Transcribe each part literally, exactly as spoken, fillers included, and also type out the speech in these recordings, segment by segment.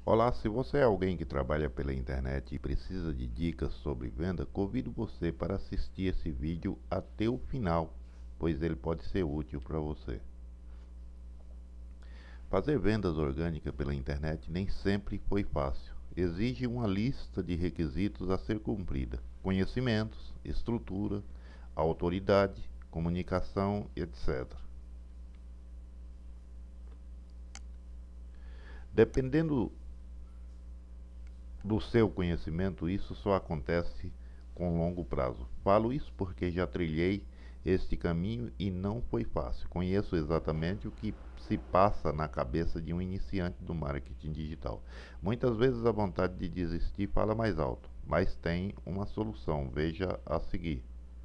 Olá, se você é alguém que trabalha pela internet e precisa de dicas sobre venda, convido você para assistir esse vídeo até o final, pois ele pode ser útil para você. Fazer vendas orgânicas pela internet nem sempre foi fácil. Exige uma lista de requisitos a ser cumprida: conhecimentos, estrutura, autoridade, comunicação, etcétera. Dependendo do seu conhecimento, isso só acontece com longo prazo. Falo isso porque já trilhei este caminho e não foi fácil. Conheço exatamente o que se passa na cabeça de um iniciante do marketing digital. Muitas vezes a vontade de desistir fala mais alto, mas tem uma solução. Veja a seguir.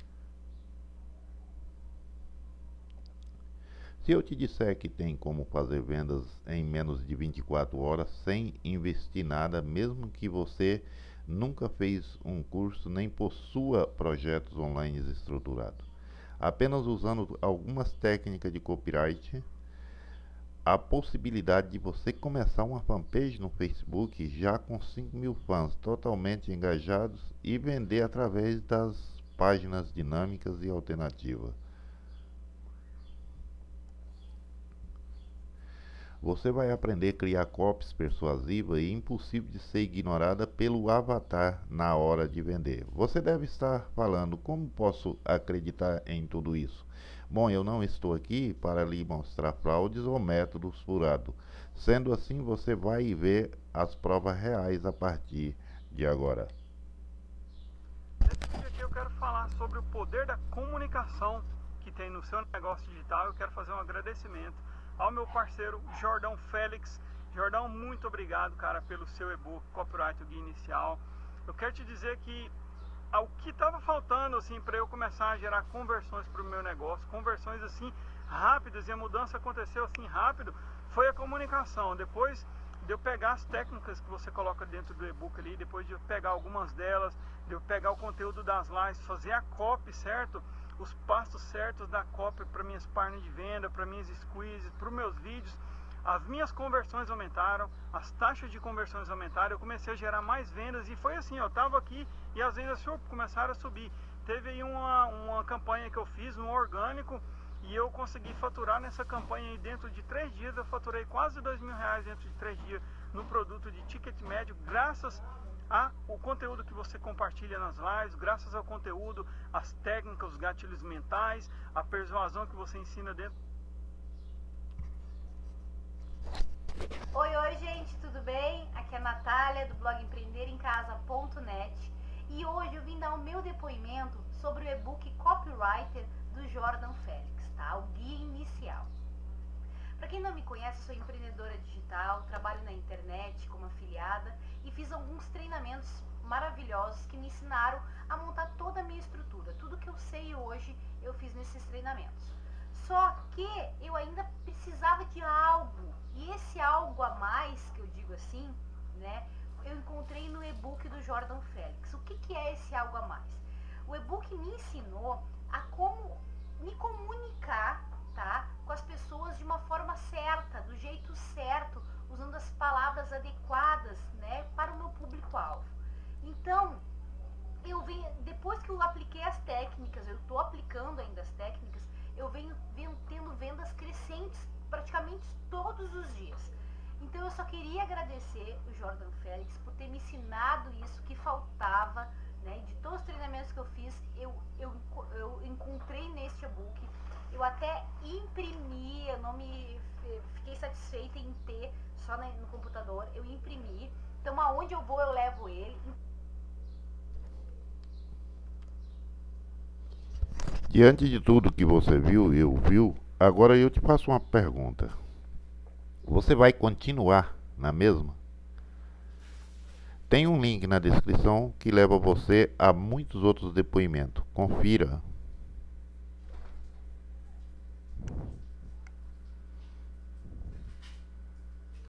Se eu te disser que tem como fazer vendas em menos de vinte e quatro horas sem investir nada, mesmo que você nunca fez um curso nem possua projetos online estruturados, apenas usando algumas técnicas de copyright, a possibilidade de você começar uma fanpage no Facebook já com cinco mil fãs totalmente engajados e vender através das páginas dinâmicas e alternativas. Você vai aprender a criar copies persuasivas e impossível de ser ignorada pelo avatar na hora de vender. Você deve estar falando: como posso acreditar em tudo isso? Bom, eu não estou aqui para lhe mostrar fraudes ou métodos furados. Sendo assim, você vai ver as provas reais a partir de agora. Nesse vídeo aqui eu quero falar sobre o poder da comunicação que tem no seu negócio digital. Eu quero fazer um agradecimento ao meu parceiro Jordão Félix. Jordão, muito obrigado, cara, pelo seu e-book Copyright, o guia inicial. Eu quero te dizer que o que estava faltando assim para eu começar a gerar conversões para o meu negócio, conversões assim rápidas, e a mudança aconteceu assim rápido, foi a comunicação. Depois de eu pegar as técnicas que você coloca dentro do e-book ali, depois de eu pegar algumas delas, de eu pegar o conteúdo das lives, fazer a copy, certo? Os passos certos da copy para minhas páginas de venda, para minhas squeezes, para os meus vídeos, as minhas conversões aumentaram, as taxas de conversões aumentaram, eu comecei a gerar mais vendas, e foi assim, eu estava aqui e as vendas começaram a subir. Teve aí uma, uma campanha que eu fiz, um orgânico, e eu consegui faturar nessa campanha, e dentro de três dias eu faturei quase dois mil reais dentro de três dias no produto de ticket médio, graças ao conteúdo que você compartilha nas lives, graças ao conteúdo, as técnicas, os gatilhos mentais, a persuasão que você ensina dentro. Oi, oi gente, tudo bem? Aqui é a Natália do blog empreender em casa ponto net, e hoje eu vim dar o meu depoimento sobre o e-book Copywriter do Jordão Félix, tá? O guia inicial. Para quem não me conhece, eu sou empreendedora digital, trabalho na internet como afiliada e fiz alguns treinamentos maravilhosos que me ensinaram a montar toda a minha estrutura. Tudo que eu sei hoje eu fiz nesses treinamentos. Só que eu ainda precisava de algo, e esse algo a mais, que eu digo assim, né, eu encontrei no e-book do Jordão Félix. O que, que é esse algo a mais? O e-book me ensinou a como me comunicar, tá, com as pessoas de uma forma certa, do jeito certo, usando as palavras adequadas, né, para o meu público-alvo. Então, eu venho, depois que eu apliquei as técnicas, eu estou aplicando ainda as técnicas, eu venho, venho tendo vendas crescentes praticamente todos os dias. Então eu só queria agradecer o Jordão Félix por ter me ensinado isso que faltava, né? De todos os treinamentos que eu fiz, eu, eu, eu encontrei neste e-book. Eu até imprimi, eu não me fiquei satisfeita em ter só no computador, eu imprimi. Então aonde eu vou eu levo ele. Diante de tudo que você viu e ouviu, agora eu te faço uma pergunta. Você vai continuar na mesma? Tem um link na descrição que leva você a muitos outros depoimentos. Confira.